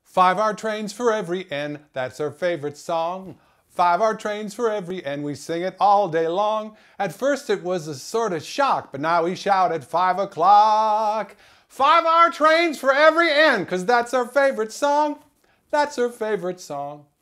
5-hour trains for every N, that's our favorite song. 5-hour trains for every N, we sing it all day long. At first it was a sort of shock, but now we shout at 5 o'clock. 5-hour trains for every N, 'cause that's our favorite song. That's our favorite song.